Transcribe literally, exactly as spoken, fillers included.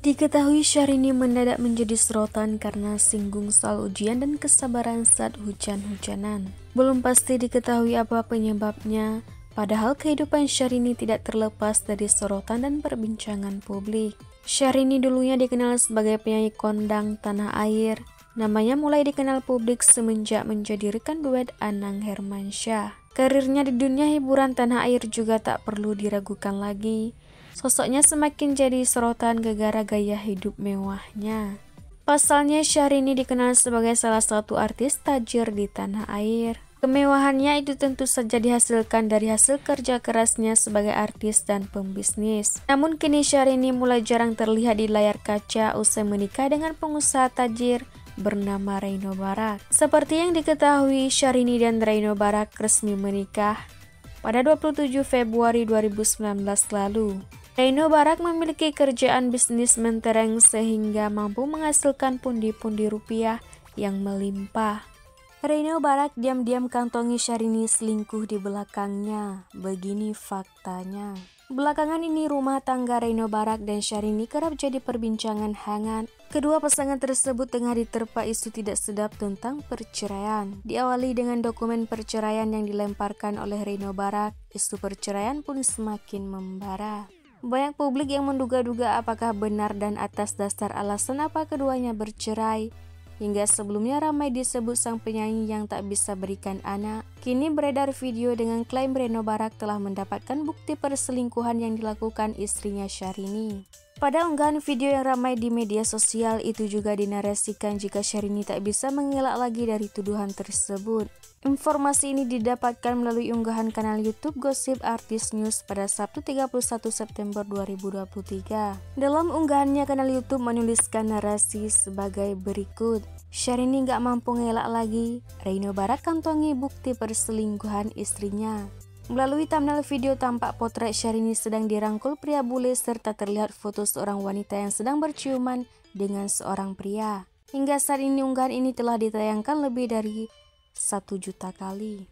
Diketahui Syahrini mendadak menjadi sorotan karena singgung soal ujian dan kesabaran saat hujan-hujanan. Belum pasti diketahui apa penyebabnya, padahal kehidupan Syahrini tidak terlepas dari sorotan dan perbincangan publik. Syahrini dulunya dikenal sebagai penyanyi kondang tanah air. Namanya mulai dikenal publik semenjak menjadi rekan duet Anang Hermansyah. Karirnya di dunia hiburan tanah air juga tak perlu diragukan lagi. Sosoknya semakin jadi sorotan gara-gara gaya hidup mewahnya. Pasalnya Syahrini dikenal sebagai salah satu artis tajir di tanah air. Kemewahannya itu tentu saja dihasilkan dari hasil kerja kerasnya sebagai artis dan pembisnis. Namun kini Syahrini mulai jarang terlihat di layar kaca usai menikah dengan pengusaha tajir bernama Reino Barak. Seperti yang diketahui, Syahrini dan Reino Barak resmi menikah pada dua puluh tujuh Februari dua ribu sembilan belas lalu. Reino Barak memiliki kerjaan bisnis mentereng sehingga mampu menghasilkan pundi-pundi rupiah yang melimpah. Reino Barak diam-diam kantongi Syahrini selingkuh di belakangnya. Begini faktanya. Belakangan ini rumah tangga Reino Barak dan Syahrini kerap jadi perbincangan hangat. Kedua pasangan tersebut tengah diterpa isu tidak sedap tentang perceraian. Diawali dengan dokumen perceraian yang dilemparkan oleh Reino Barak, isu perceraian pun semakin membara. Banyak publik yang menduga-duga apakah benar dan atas dasar alasan apa keduanya bercerai. Hingga sebelumnya ramai disebut sang penyanyi yang tak bisa berikan anak. Kini beredar video dengan klaim Reino Barak telah mendapatkan bukti perselingkuhan yang dilakukan istrinya Syahrini. Pada unggahan video yang ramai di media sosial itu juga dinarasikan jika Syahrini tak bisa mengelak lagi dari tuduhan tersebut. Informasi ini didapatkan melalui unggahan kanal YouTube Gosip Artis News pada Sabtu tiga puluh satu September dua ribu dua puluh tiga. Dalam unggahannya, kanal YouTube menuliskan narasi sebagai berikut. Syahrini gak mampu ngelak lagi, Reino Barak kantongi bukti perselingkuhan istrinya. Melalui thumbnail video tampak potret Syahrini sedang dirangkul pria bule serta terlihat foto seorang wanita yang sedang berciuman dengan seorang pria. Hingga saat ini unggahan ini telah ditayangkan lebih dari satu juta kali.